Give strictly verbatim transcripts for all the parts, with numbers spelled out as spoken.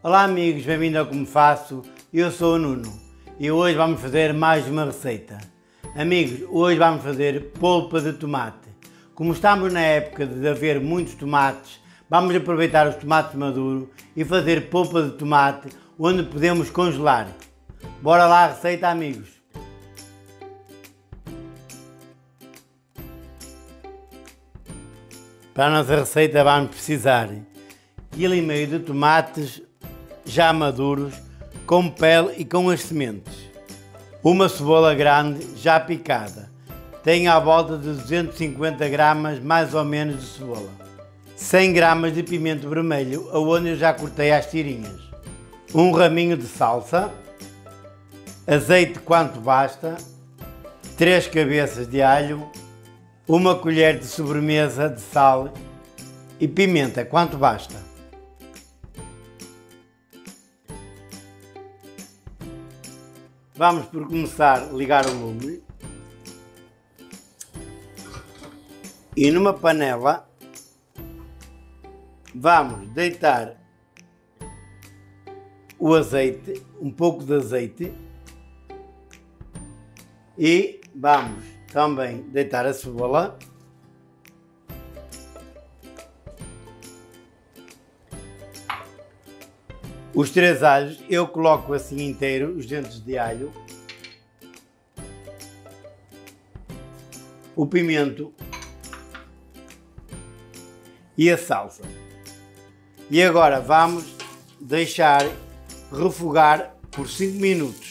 Olá amigos, bem-vindo ao Como Faço, eu sou o Nuno e hoje vamos fazer mais uma receita. Amigos, hoje vamos fazer polpa de tomate. Como estamos na época de haver muitos tomates, vamos aproveitar os tomates maduros e fazer polpa de tomate onde podemos congelar. Bora lá a receita, amigos! Para a nossa receita vamos precisar de quilo e meio de tomates já maduros, com pele e com as sementes. Uma cebola grande já picada. Tem à volta de duzentos e cinquenta gramas mais ou menos de cebola. cem gramas de pimento vermelho, aonde eu já cortei às tirinhas. Um raminho de salsa. Azeite quanto basta. três cabeças de alho. Uma colher de sobremesa de sal e pimenta quanto basta. Vamos por começar a ligar o lume e numa panela vamos deitar o azeite, um pouco de azeite, e vamos também deitar a cebola, os três alhos, eu coloco assim inteiro, os dentes de alho, o pimento e a salsa. E agora vamos deixar refogar por cinco minutos.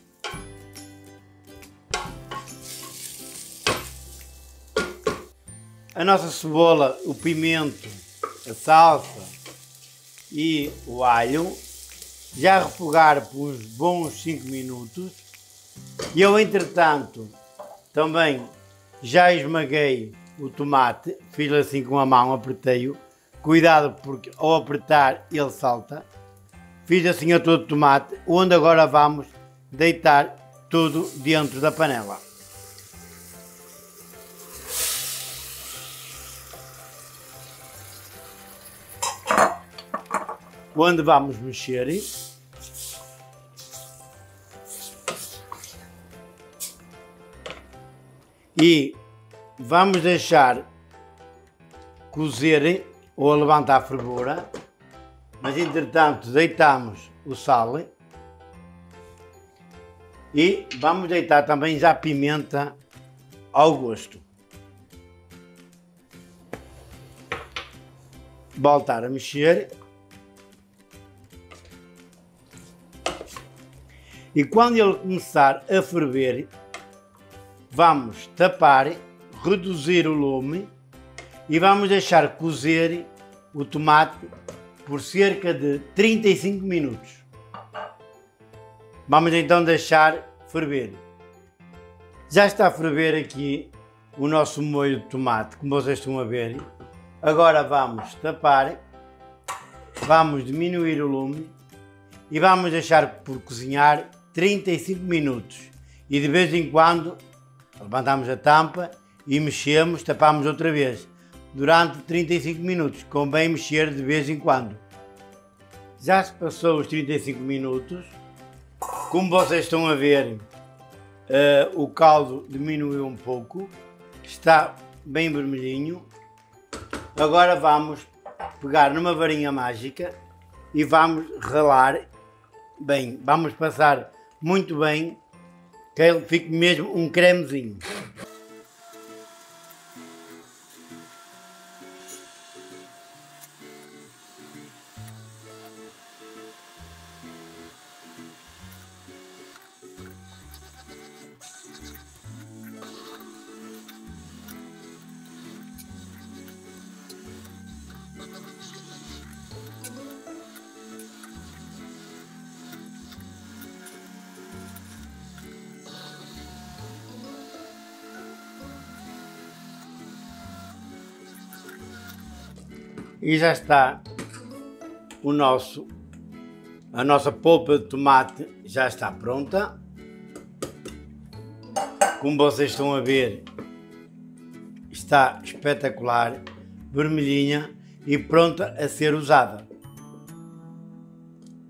A nossa cebola, o pimento, a salsa e o alho já refogaram por uns bons cinco minutos. E eu, entretanto, também já esmaguei o tomate, fiz assim com a mão, apertei-o. Cuidado porque ao apertar ele salta. Fiz assim a todo o tomate, onde agora vamos deitar tudo dentro da panela. Onde vamos mexer e vamos deixar cozer ou levantar a fervura, mas entretanto deitamos o sal e vamos deitar também já pimenta ao gosto. Voltar a mexer. E quando ele começar a ferver, vamos tapar, reduzir o lume e vamos deixar cozer o tomate por cerca de trinta e cinco minutos. Vamos então deixar ferver. Já está a ferver aqui o nosso molho de tomate, como vocês estão a ver. Agora vamos tapar, vamos diminuir o lume e vamos deixar por cozinhar trinta e cinco minutos e de vez em quando levantamos a tampa e mexemos, tapamos outra vez durante trinta e cinco minutos, convém mexer de vez em quando. Já se passou os trinta e cinco minutos, como vocês estão a ver, uh, o caldo diminuiu um pouco, está bem vermelhinho. Agora vamos pegar numa varinha mágica e vamos ralar bem, vamos passar muito bem, que ele fique mesmo um cremezinho. E já está o nosso, a nossa polpa de tomate já está pronta. Como vocês estão a ver, está espetacular, vermelhinha e pronta a ser usada.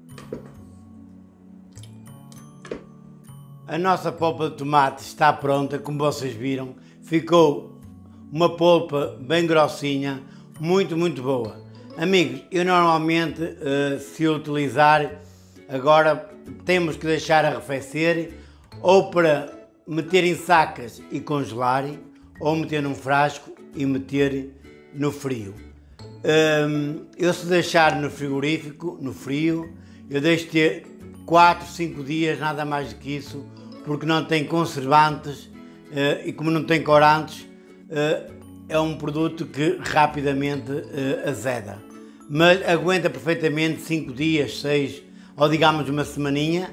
a nossa polpa de tomate está pronta, como vocês viram. Ficou uma polpa bem grossinha, muito, muito boa. Amigos, eu normalmente, uh, se eu utilizar, agora temos que deixar arrefecer, ou para meter em sacas e congelar, ou meter num frasco e meter no frio. Um, eu se deixar no frigorífico, no frio, eu deixo ter quatro, cinco dias, nada mais do que isso, porque não tem conservantes uh, e como não tem corantes, uh, é um produto que rapidamente uh, azeda. Mas aguenta perfeitamente cinco dias, seis, ou digamos uma semaninha.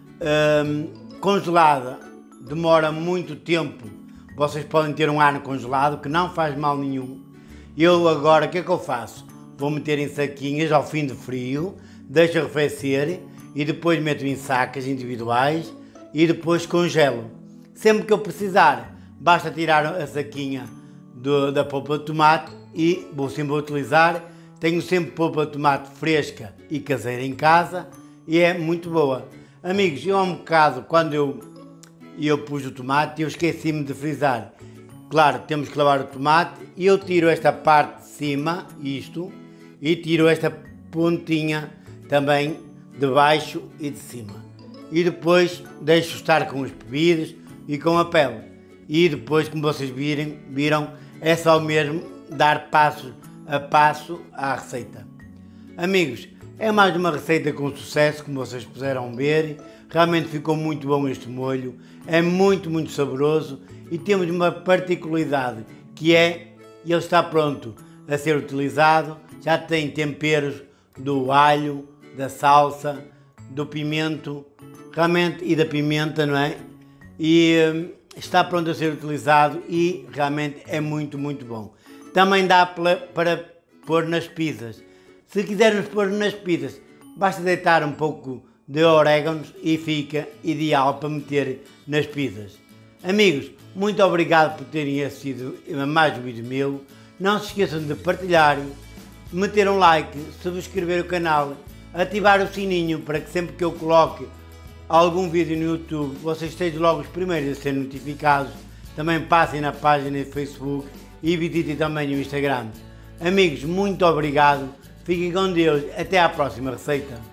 Um, congelada demora muito tempo, vocês podem ter um ano congelado, que não faz mal nenhum. Eu agora, o que é que eu faço? Vou meter em saquinhas ao fim de frio, deixo arrefecer e depois meto em sacas individuais e depois congelo. Sempre que eu precisar, basta tirar a saquinha do, da polpa de tomate e vou sempre utilizar. Tenho sempre polpa de tomate fresca e caseira em casa e é muito boa. Amigos, eu há um bocado, quando eu, eu pus o tomate, eu esqueci-me de frisar. Claro, temos que lavar o tomate e eu tiro esta parte de cima, isto, e tiro esta pontinha também de baixo e de cima. E depois deixo estar com os pepinos e com a pele. E depois, como vocês virem, viram, é só mesmo dar passo a passo à receita. Amigos, é mais uma receita com sucesso, como vocês puderam ver. Realmente ficou muito bom este molho, é muito, muito saboroso e temos uma particularidade que é, ele está pronto a ser utilizado, já tem temperos do alho, da salsa, do pimento, realmente, e da pimenta, não é? E hum, está pronto a ser utilizado e realmente é muito, muito bom. Também dá para, para pôr nas pizzas. Se quisermos pôr nas pizzas, basta deitar um pouco de orégãos e fica ideal para meter nas pizzas. Amigos, muito obrigado por terem assistido a mais um vídeo meu. Não se esqueçam de partilhar, meter um like, subscrever o canal, ativar o sininho para que sempre que eu coloque algum vídeo no YouTube, vocês estejam logo os primeiros a ser notificados. Também passem na página de Facebook e visitem também o Instagram. Amigos, muito obrigado, fiquem com Deus, até à próxima receita.